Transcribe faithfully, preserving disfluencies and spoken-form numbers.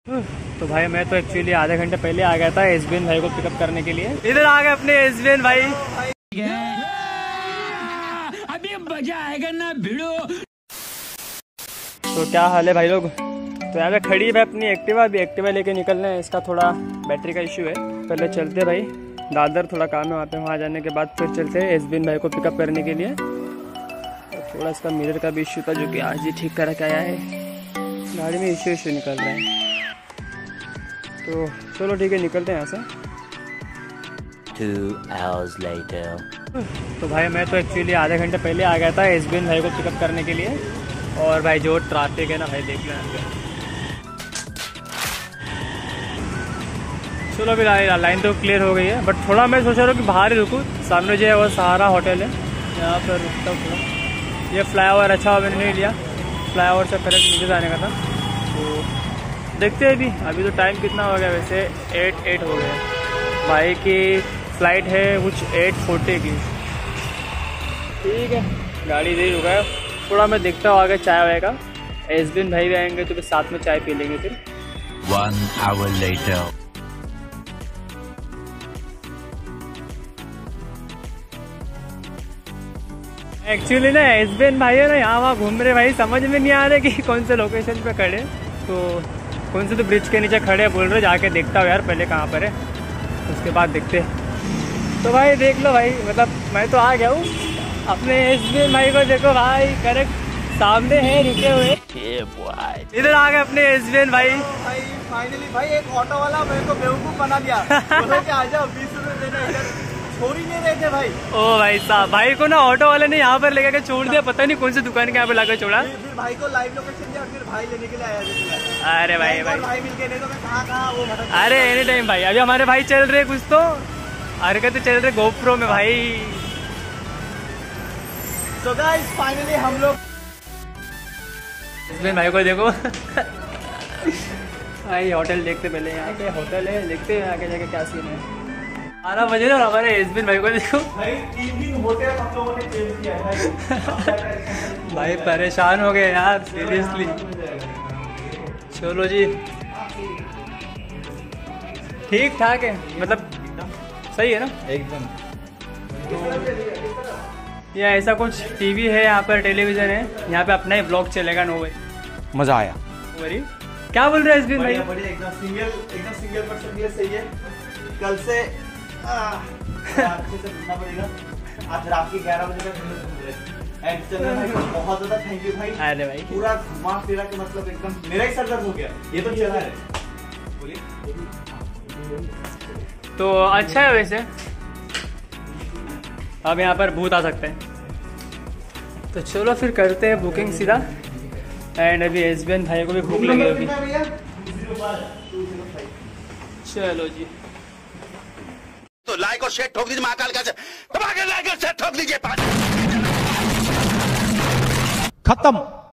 तो भाई मैं तो एक्चुअली आधे घंटे पहले आ गया था एसबीएन भाई को पिकअप करने के लिए। इधर आ गए अपने एसबीएन भाई। अभी मजा आएगा ना भिड़ो। तो क्या हाल है भाई लोग। तो यहाँ पे खड़ी है अपनी एक्टिवा। अभी एक्टिवा लेके निकलना है, इसका थोड़ा बैटरी का इशू है। पहले चलते भाई दादर, थोड़ा काम है वहाँ पे। वहाँ जाने के बाद फिर चलते हैं एसबीएन भाई को पिकअप करने के लिए। तो थोड़ा इसका मिरर का भी इशू था जो कि आज ही ठीक करा के आया है। गाड़ी में इशू इशू निकल रहा है। तो चलो ठीक है, निकलते हैं यहाँ से। Two hours later. तो भाई मैं तो एक्चुअली आधे घंटे पहले आ गया था एसबीएन भाई को पिकअप करने के लिए। और भाई जो ट्रैफिक है ना भाई, देख लो। चलो अभी लाइन तो क्लियर हो गई है, बट थोड़ा मैं सोच रहा हूँ कि बाहर ही रुकूँ। सामने जो है वो सहारा होटल है, यहाँ पर रुकता हूँ थोड़ा। ये फ्लाई अच्छा हुआ मैंने नहीं लिया, फ्लाई से पहले नीचे जाने का था। तो देखते हैं अभी अभी तो टाइम कितना हो गया वैसे, एट एट हो गया। भाई की फ़्लाइट है कुछ एट फोर्टी की। ठीक है, गाड़ी इधर ही रुका है। थोड़ा मैं देखता हूँ आगे चाय वाय का। एसबीएन भाई भी आएंगे तो फिर साथ में चाय पी लेंगे फिर। One hour later. एक्चुअली ना एसबीएन भाई है ना यहाँ वहाँ घूम रहे भाई, समझ में नहीं आ रहे कि कौन से लोकेशन पे खड़े। तो कौन से तो ब्रिज के नीचे खड़े बोल रहे, जाके देखता हूँ यार पहले कहाँ पर है, उसके बाद देखते। तो भाई देख लो भाई, मतलब मैं तो आ गया हूँ। अपने एसबीएन भाई को देखो भाई, करेक्ट सामने है रुके हुए। इधर आ गए अपने एसबीएन भाई। भाई फाइनली भाई एक ऑटो वाला मेरे को बेवकूफ बना दिया। बोला कि आ जाओ बीस रुपए देना, इधर छोड़ ही नहीं रहे थे भाई। ओ भाई साहब, भाई को ना ऑटो वाले ने यहाँ पर लेकर के छोड़ दिया, पता नहीं कौन सी दुकान के यहाँ पे लाकर छोड़ा। फिर भाई को लाइव लोकेशन दिया, फिर भाई लेने के लिए आया। अरे भाई भाई भाई मिल के नहीं तो मैं कहाँ कहाँ वो भटक। अरे एनी टाइम भाई, अभी हमारे भाई चल रहे कुछ तो हरकतें चल रहे गोप्रो में भाई। तो गाइस फाइनली हम लोग इसमें भाई को देखो। भाई होटल देखते पहले, यहाँ पे होटल है, देखते हैं आगे जाके क्या सीन है। बारह बजे ना हमारे एसबीएन भाई को देखो भाई, तीन दिन होटल हम लोगों ने चेंज किया है। भाई परेशान हो गए यार सीरियसली। चलो जी, ठीक ठाक है, मतलब सही है ना एकदम। तो ये ऐसा कुछ टीवी है यहाँ पर, टेलीविजन है यहाँ पे, अपना ही ब्लॉग चलेगा। नो वरी, मजा आया। वरी क्या बोल रहे हैं एसबीएन भाई? बढ़िया एकदम सिंगल, एकदम सिंगल पर्सन ये सही है। कल से अच्छे से घूमना पड़ेगा। आज रात के ग्यारह बजे तक एंड चंद्र भाई को बहुत ज्यादा थैंक यू भाई। अरे भाई पूरा घुमा फिरा के मतलब एकदम मेरा ही सर दर्द हो गया। ये तो चला है, बोलिए। तो अच्छा है वैसे, अब यहाँ पर भूत आ सकते हैं। तो चलो फिर करते हैं बुकिंग सीधा। एंड अभी एसबीएन भाई को भी भूख लगी अभी। चलो जी, तो लाइक और शेयर ठोक दीजिए, महाकाल का दबा के लाइक और शेयर ठोक दीजिए। खत्म।